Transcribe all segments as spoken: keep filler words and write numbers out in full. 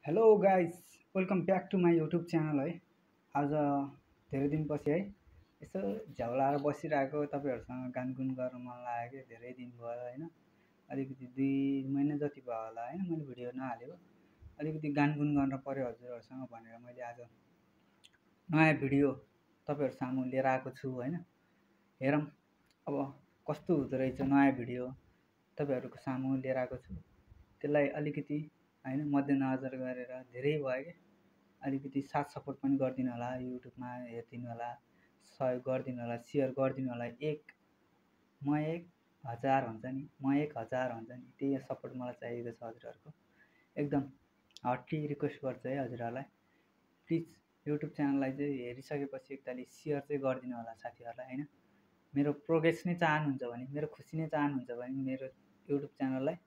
Hello guys, welcome back to my YouTube channel है। आज धेरै दिनपछि है यसो झ्याउलाएर बसिरहेको तपाईँहरूसँग गानगुन गर्न मन लाग्यो कि धेरै दिन भयो होइन। अलिकति दुई महिना जति भयो होला होइन मैले भिडियो नहालेको। अलिकति गानगुन गर्न पर्यो हजुरहरूसँग भनेर मैले आज नयाँ भिडियो तपाईँहरू सामु लिएर आएको छु होइन। हेरौँ अब कस्तो हुँदो रहेछ नयाँ भिडियो तपाईँहरूको सामु लिएर आएको छु। त्यसलाई अलिकति होइन मध्यनजर गरेर धेरै भयो कि अलिकति साथ सपोर्ट पनि गरिदिनु होला, युट्युबमा हेरिदिनु होला, सहयोग गरिदिनु होला, सेयर गरिदिनु होला। एक म एक हजार हुन्छ नि म एक हजार हुन्छ नि त्यही सपोर्ट मलाई चाहिएको छ हजुरहरूको। एकदम हटली रिक्वेस्ट गर्छु है हजुरहरूलाई, प्लिज युट्युब च्यानललाई चाहिँ हेरिसकेपछि एकतालि सेयर चाहिँ गरिदिनु होला साथीहरूलाई होइन। मेरो प्रोग्रेस नै चाहनुहुन्छ भने, मेरो खुसी नै चाहनुहुन्छ भने मेरो युट्युब च्यानललाई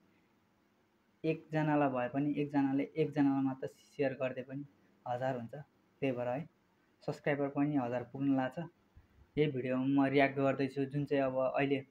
एकजनालाई भए पनि एकजनाले एकजनालाई मात्र सेयर गरिदिए पनि हजार हुन्छ। त्यही भएर है सब्सक्राइबर पनि हजार पुग्न लाग्छ। यही भिडियोमा म रियाक्ट गर्दैछु जुन चाहिँ अब अहिले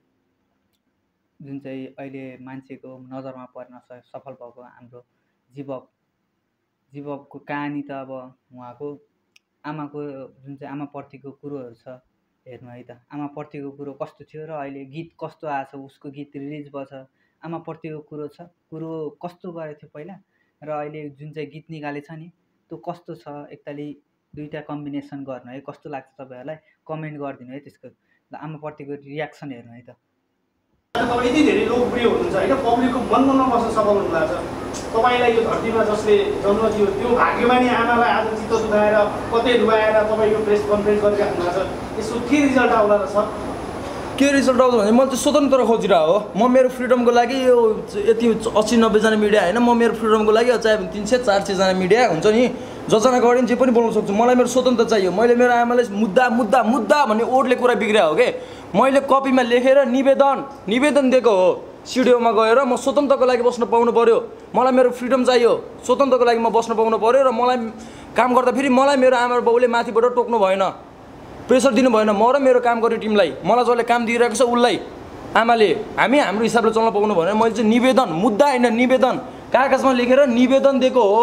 जुन चाहिँ अहिले मान्छेको नजरमा पर्न सफल भएको हाम्रो gbob gbob कहानी त अब उहाँको आमाको जुन चाहिँ आमाप्रतिको कुरोहरू छ हेर्नु है त। आमाप्रतिको कुरो कस्तो थियो र अहिले गीत कस्तो आएछ, उसको गीत रिलिज भएछ। आमाप्रतिको कुरो छ कुरो कस्तो गरेको थियो पहिला र अहिले जुन चाहिँ गीत निकालेछ नि त्यो कस्तो छ, एकतालि दुईटा कम्बिनेसन गर्नु है। कस्तो लाग्छ तपाईँहरूलाई कमेन्ट गरिदिनु है। त्यसको आमाप्रतिको रियाक्सन हेर्नु है त। तपाईँ यति धेरै लोकप्रिय हुनुहुन्छ होइन, पब्लिकको मनमा बस्न सफल हुनुभएको छ। तपाईँलाई यो धरतीमा जसले जन्म दियो त्यो भाग्यमानी आमालाई आज चित्त दुखाएर कतै रुवाएर तपाईँ यो प्रेस कन्फरेन्स गरिराख्नु भएको छ। यसको के रिजल्ट आउला रहेछ? के रिजल्ट आउँछ भने मैले चाहिँ स्वतन्त्र खोजिरहेको हो। म मेरो फ्रिडमको लागि यो यति अस्सी नब्बेजना मिडिया होइन, म मेरो फ्रिडमको लागि चाहे तिन सय चार सयजना मिडिया हुन्छ नि, जसजना अगाडि जे पनि बोल्न सक्छु। मलाई मेरो स्वतन्त्र चाहियो। मैले मेरो आमाले मुद्दा मुद्दा मुद्दा भन्ने ओडले कुरा बिग्रिया हो कि मैले कपीमा लेखेर निवेदन निवेदन दिएको हो। सिडिओमा गएर म स्वतन्त्रको लागि बस्न पाउनु पऱ्यो, मलाई मेरो फ्रिडम चाहियो, स्वतन्त्रको लागि म बस्न पाउनु पऱ्यो। र मलाई काम गर्दा फेरि मलाई मेरो आमा बाउले माथिबाट टोक्नु भएन, प्रेसर दिनु भएन। म र मेरो काम गर्ने टिमलाई, मलाई जसले काम दिइरहेको छ उसलाई आमाले हामी हाम्रो हिसाबले चल्न पाउनु भनेर मैले चाहिँ निवेदन, मुद्दा होइन निवेदन, कागजमा लेखेर निवेदन दिएको हो।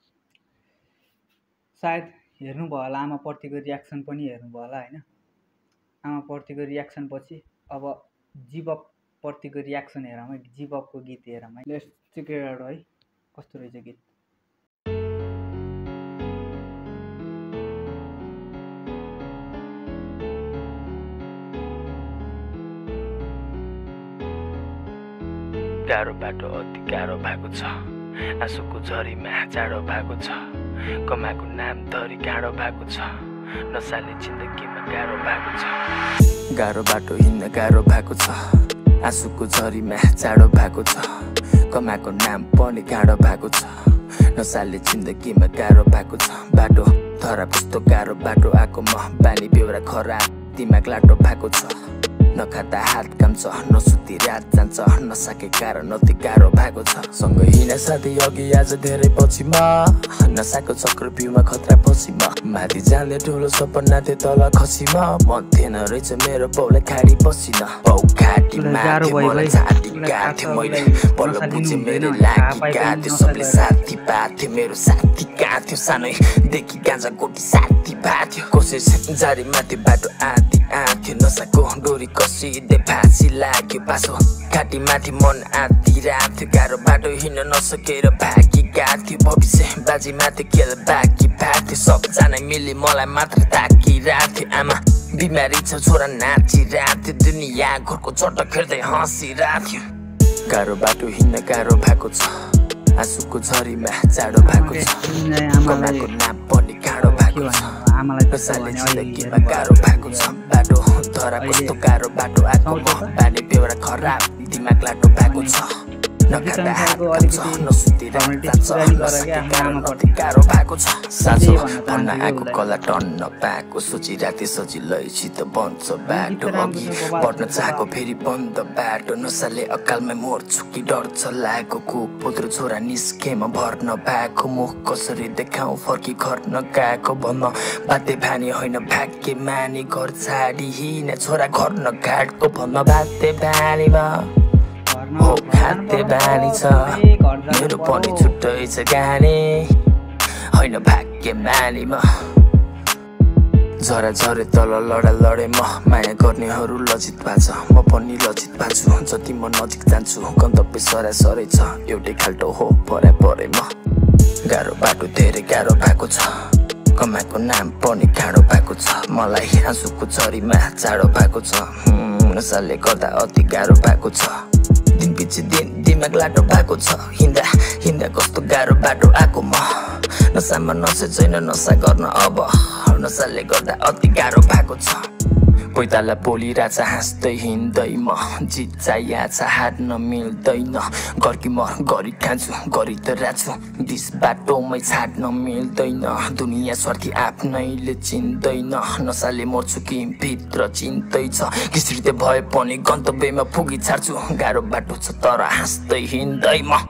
सायद हेर्नुभयो होला आमाप्रतिको रियाक्सन पनि हेर्नुभयो होला होइन। आमाप्रतिको रियाक्सन पछि अब gbob प्रतिको रियाक्सन हेरौँ है। gbob को गीत हेरौँ है। लेट्स चेक इट आउट है कस्तो रहेछ गीत। गाह्रो बाटो अति गाह्रो भएको छ, आँसुको झरीमा जाडो भएको छ, कमाएको नाम धरी गाडो भएको छ, नसाले जिन्दगीमा गाह्रो भएको छ। गाह्रो बाटो हिँड्न गाह्रो भएको छ, आँसुको झरीमा जाडो भएको छ, कमाएको नाम पनि गाडो भएको छ, नसाले जिन्दगीमा गाह्रो भएको छ। बाटो धरा कस्तो गाह्रो बाटो आएको म, बानी बेहोरा खराब दिमाग लाटो भएको छ, नखाँदा हात काम्छ, नसुती रात जान्छ, नसाके कारण अति गाह्रो भएको छ। सँग हिँडे साथी अघि आज धेरै पछि म, नसाको चक्रव्यूहमा खतरा पछि म, माथि जाने ठुलो सपना थियो तल खसी म, मन थिएन रहेछ मेरो बाउले खाडी बसिन, बाउ खाटी माथि मलाई छाती काट्थ्यो मैले, बल्ल बुझे मेरो लागि काट्थ्यो, सबले साथी पाथ्यो, मेरो साथी काट्थ्यो, सानैदेखि गाँजा गोटी साथी पाथ्यो, कोसिस जारी माथि बाटो आदि आथ्यो, नसाको डोरी कसिँदै फाँसी लाग्यो, पासो घाँटी माथि मन आदि राथ्यो, गाह्रो बाटो हिँड्न नसकेर भागी गाथ्यो, भविष्य बाजी माथि खेल बाँकी फाट्थ्यो, सबजना मिली मलाई मात्र ताकिराथ्यो, आमा बिमारी छ छोरा नाचिराथ्यो, दुनियाँ घरको चट्ट खेल्दै हाँसिराथ्यो। गाह्रो बाटो हिँड्न गाह्रो भएको छ, आँसुको झरीमा जाडो भएको छ, कमाएको नाम पनि गाह्रो भएको छ, नसाले जिन्दगीमा गाह्रो भएको छ। बाटो धरा कस्तो गाह्रो बाटो आएको म, बानी बेहोरा खराब दिमाग लाटो भएको छ, नखाँदा हात काम्छ, नसुती रात जान्छ, नसाके कारण अति गाह्रो भएको छ। साँचो भन्न आएको कला टन्न पाएको, सोचिराथे सजिलैसित बन्छ बाटो, अघि बढ्न चाहेको फेरि बन्द बाटो, नसाले अकालमै मोर्छु कि डर लागेको, कुपोत्र छोरा निस्केमा भर्न भएको, मुख कसरी देखाउँ फर्की घर नगएको, भन्न बाध्य बानी होइन भाग्य मानी, घर छाडी हिँडे छोरा घर नगाडको, भन्न बाध्य बानी हो खाद्य बानी छ, मेरो पनि छुट्टै छ गाने। होइन भाग्यमानी म झरा झरे तल लडा लडे म माया गर्नेहरू लजित भएको छ म पनि लजित भएको छु जति म नजिक जान्छु गन्तव्य सरा सरै छ एउटै खाल्टो हो परा परे म गाह्रो बाटो धेरै गाह्रो भएको छ कमाएको नाम पनि काँडो भएको छ मलाई आँसुको झरीमा चाँडो भएको छ नसाले गर्दा अति गाह्रो भएको छ दिन पछि दिन दिमाग लाटो भएको छ हिँड्दा हिँड्दा कस्तो गाह्रो बाटो आएको म नसामा नशा छैन नसा गर्न अब नसाले गर्दा अति गाह्रो भएको छ कोही ताला बोलिरहेछ हाँस्दै हिँड्दै म जित चाहिएको छ हार्न मिल्दैन गर्की म गरी खान्छु गरी त राख्छु दिस बाटोमै छाड्न मिल्दैन दुनियाँ स्वार्थी आफ्नैले चिन्दैन नसाले मर्छु कि भित्र चिन्तै छ घिस्रिँदै भए पनि गन्तव्यमा पुगी छाड्छु गाह्रो बाटो छ तर हाँस्दै हिँड्दै म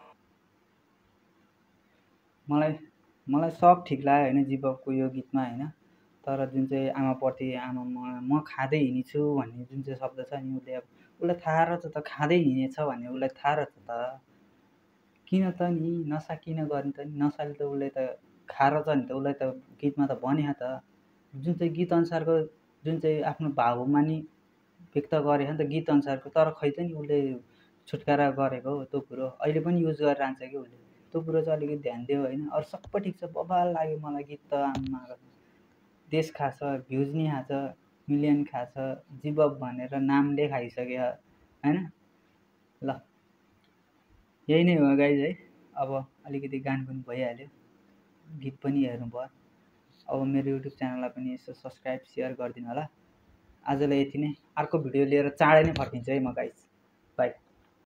मलाई मलाई सब ठिक लाग्यो होइन gbob यो गीतमा होइन तर जुन चाहिँ आमाप्रति आमा म म खाँदै हिँडेछु भन्ने जुन चाहिँ शब्द छ नि उसले अब उसलाई थाहा रहेछ त खाँदै हिँडेछ भन्ने उसलाई थाहा रहेछ त किन त नि नसा किन गर्ने त नि नसाले त उसले त खाएर छ नि त उसलाई त गीतमा त भने त जुन चाहिँ गीत अनुसारको जुन चाहिँ आफ्नो भावमानी व्यक्त गरे नि त गीत अनुसारको तर खै त नि उसले छुटकारा गरेको हो त्यो कुरो अहिले पनि युज गरिरहन्छ कि उसले त्यो कुरो चाहिँ अलिकति ध्यान दियो होइन अरू सबै ठिक छ बबाल लाग्यो मलाई गीत त आम्मा देश खाछ भ्युज नि खाछ मिलियन खाछ gbob भनेर नामले खाइसक्यो होइन ल यही नै हो गाइज है अब अलिकति गानगुन भइहाल्यो गीत पनि हेर्नु भयो अब मेरो युट्युब च्यानललाई पनि यसो सब्सक्राइब सेयर गरिदिनु होला आजलाई यति नै अर्को भिडियो लिएर चाँडै नै फर्किन्छु है म गाइज बाई